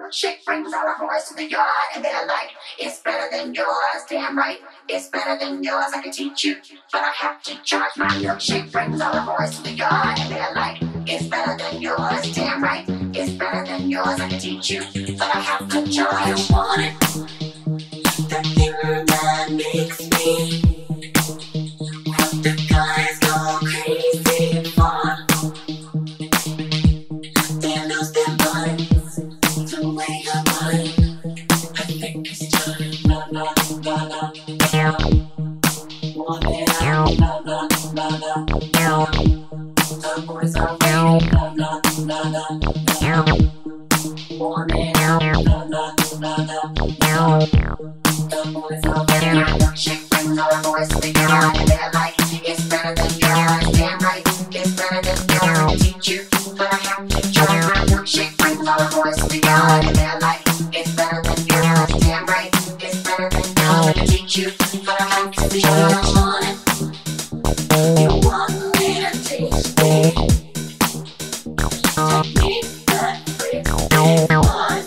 milkshake brings all the boys to the yard, and they're like, it's better than yours. Damn right, it's better than yours. I can teach you, but I have to charge. My milkshake brings all the boys to the yard, and they're like, it's better than yours. Damn right, it's better than yours. I can teach you, but I have to charge. I want it, the thing that makes me have the guys go crazy for. They lose their minds to wake up mind. I think it's time. La la la la la. Want it out. La la la la la. The boys are waiting. La la la la la. Want it out. La la la la la. The boys are waiting. Milkshake brings all the boys to the yard, and they're like, it's better than yours. Damn right, it's better than yours. I can teach you, but I have to charge. My milkshake brings all the boys to the yard, and they're like, it's better than yours. Damn right, it's better than yours. I can teach you, but I have to charge. You want it, you want me to taste it. Technique that breaks me apart.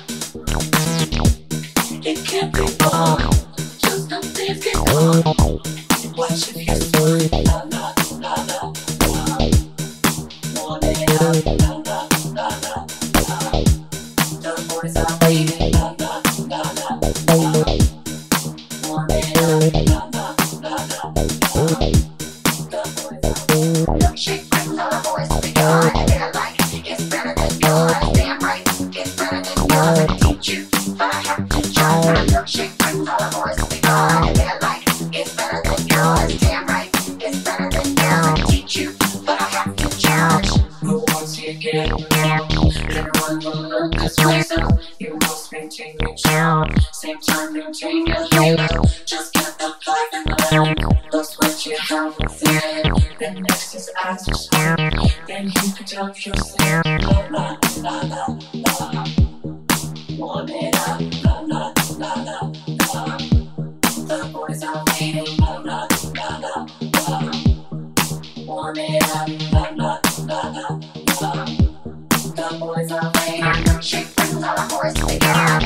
It can't be wrong, just some things get wrong. Watch if you swing, la la la la la. Want it out, la la la la la. The boys are waiting, la la la la la. Want it out, la la la la la. The boys are waiting. Milkshake brings all the boys to the yard, and they're like, it's better than yours. Damn right, it's better than yours. I can teach you, but I have to charge. My milkshake brings all the boys to the yard, and they're like, it's better than yours. Damn right, it's better than yours. I can teach you, but I have to charge. But once you get around, everyone will look this way, so you must maintain your charm. Same time, maintain your halo. Just get the flag and the lamp. That's what you have within. Then next is ask for sweat. Then you can tell yourself, la la la la la. Want it up, la la la la la. The boys are waiting, la la la la la. Want it up, la la la la la. The boys are waiting. My milkshake brings all the boys to the yard,